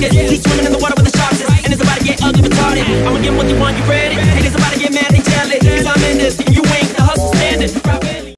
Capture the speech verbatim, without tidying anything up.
this. Keep swimming in the water with the sharks is, and it's about to get ugly retarded. I'ma get what you want, you ready? Haters about to get mad.